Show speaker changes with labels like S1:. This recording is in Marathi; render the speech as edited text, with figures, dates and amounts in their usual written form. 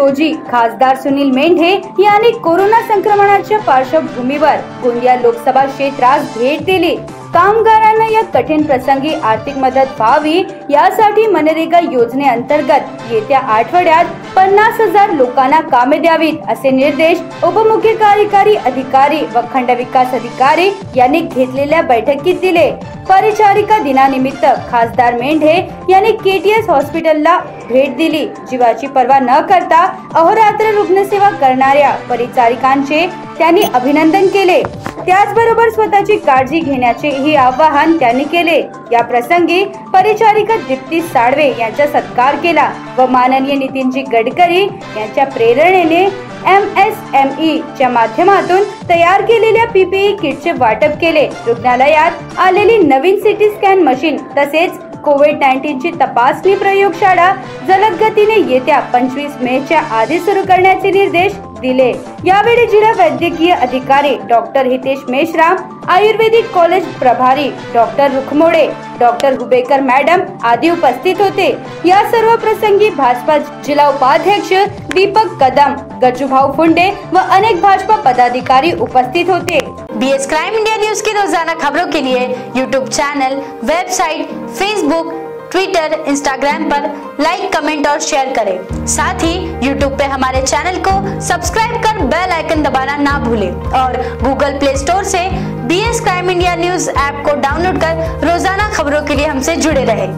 S1: रोजी खासदार सुनील मेंढे यांनी कोरोना संक्रमणाच्या पार्श्वभूमीवर गोंदिया लोकसभा क्षेत्रास भेट दिली। कामगारांना या कठीण प्रसंगी आर्थिक मदत व्हावी यासाठी मनरेगा योजनेअंतर्गत येत्या आठवड्यात 50,000 लोकांना कामे द्यावीत असे निर्देश उपमुख्य कार्यकारी अधिकारी व खंड विकास अधिकारी यांनी घेतलेल्या बैठकीत दिले। परिचारिका दिनानिमित्त खासदार मेंढे यांनी केटीएस हॉस्पिटलला भेट दिली। जीवाची पर्वा न करता अहोरात्र रुग्णसेवा करणाऱ्या परिचारिकांचे त्यांनी अभिनंदन केले। त्याचबरोबर स्वतःची काळजी घेण्याचे ही आवाहन त्यांनी केले। या प्रसंगी परिचारिका दीप्ती साळवे यांचा सत्कार केला व माननीय नितीनजी गडकरी यांच्या प्रेरणेने MSME च्या माध्यमातून तयार केलेल्या PPE किटचे वाटप केले। रुग्णालयात आलेली नवीन सिटी स्कॅन मशीन तसेच कोविड-19 ची तपासणी प्रयोगशाळा जलद गतीने येत्या 25 मेच्या आधी सुरू करण्याचे निर्देश दिले। यावेळी जिल्हा वैद्यकीय अधिकारी doctor Hitesh Meshram, ayurvedic college प्रभारी doctor Rukhmode, doctor Hubekar madam आदी उपस्थित होते। या सर्व प्रसंगी भाजपा जिल्हा उपाध्यक्ष दीपक कदम, गज्जूभाऊ फुंडे व अनेक भाजपा पदाधिकारी उपस्थित होते।
S2: BS क्राइम इंडिया न्यूज की रोजाना खबरों के लिए YouTube channel, website, Facebook, Twitter, Instagram पर लाइक, कमेंट और शेयर करें। साथ ही YouTube पे हमारे चैनल को सब्सक्राइब कर बेल आइकन दबाना ना भूलें और Google प्ले स्टोर से BS crime India news app को डाउनलोड कर रोजाना खबरों के लिए हमसे जुड़े रहें।